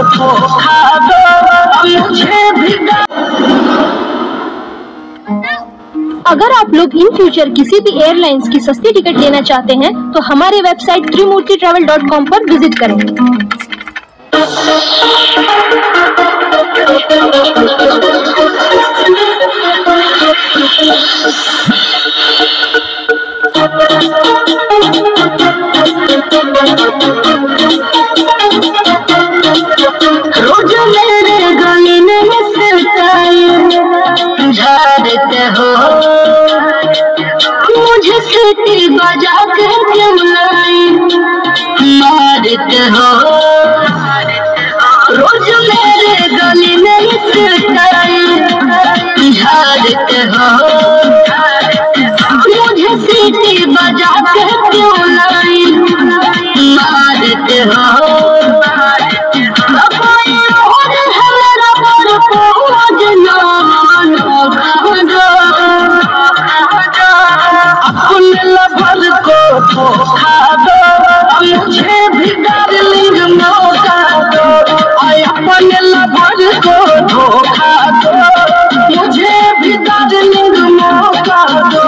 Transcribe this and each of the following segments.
धोखा दो मुझे भी। अगर आप लोग इन फ्यूचर किसी भी एयरलाइंस की सस्ती टिकट लेना चाहते हैं तो हमारे वेबसाइट त्रिमूर्तिtravel.com पर विजिट करें। रोज मेरे गले में झाड़ते हो, मुझे सीटी बजा के क्यों लाइन मारते हो। रोज मेरे गले में झाड़ते हो, मुझे सीटी बजा के क्यों लाइन मारते हो। अपने लवर को धोखा दो मुझे भी डार्लिंग मौका दो। अपने लवर को धोखा दो मुझे भी डार्लिंग मौका दो।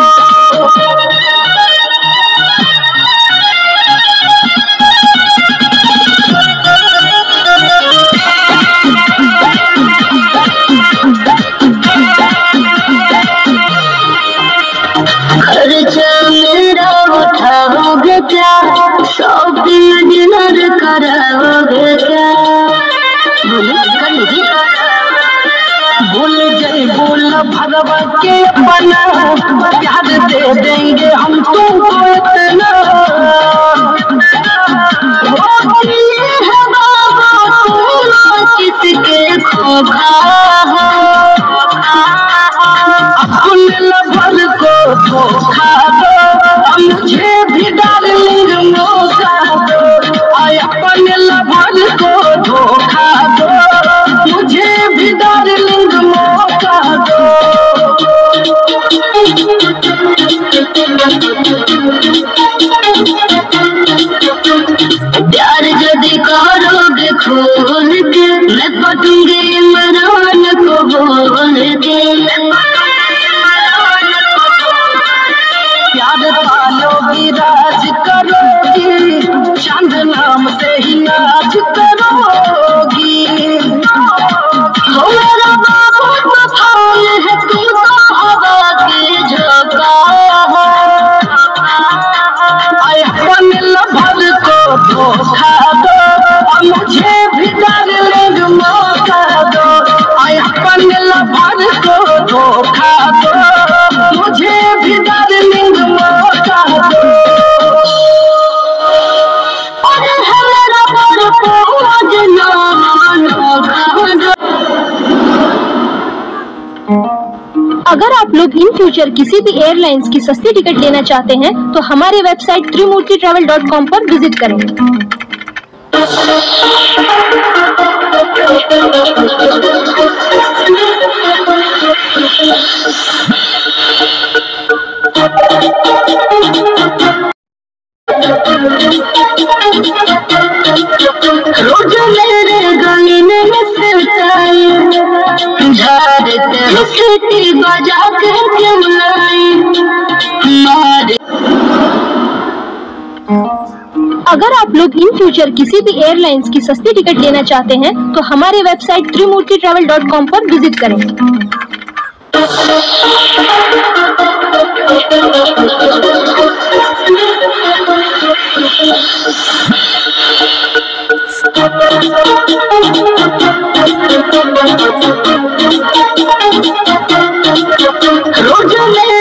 खर्चा मेरा उठाओगे क्या, शॉपिंग डिनर कराओगे क्या। भूल गए बोल भगवान के अपना प्यार दे देंगे हम तुमको इतना। है बाबा किसके खोखा हो, अपने लवर को धोखा दो मुझे भी डार्लिंग मौका दो। अपने लवर को धोखा दो मुझे भी डार्लिंग मौका दो। प्यार यदि करोगे खोल के मैं पटूंगी इमरान को बोल के। प्यार पालोगी राज करोगी, चांद नाम से ही नाच करोगी। हो मेरा बाबू तूफान है तुमको हवा के झोंका हो। अपने लवर को धोखा दो मुझे भी डार्लिंग मौका दो। अपने लवर को धोखा दो मुझे भी डार्लिंग मौका दो। अगर आप लोग इन फ्यूचर किसी भी एयरलाइंस की सस्ती टिकट लेना चाहते हैं तो हमारे वेबसाइट त्रिमूर्तिtravel.com पर विजिट करें। रोज मेरे गले में झाड़ते हो, सीटी बजा के क्यों लाइन मारते। अगर आप लोग इन फ्यूचर किसी भी एयरलाइंस की सस्ती टिकट लेना चाहते हैं तो हमारे वेबसाइट त्रिमूर्तिtravel.com पर विजिट करें। रोज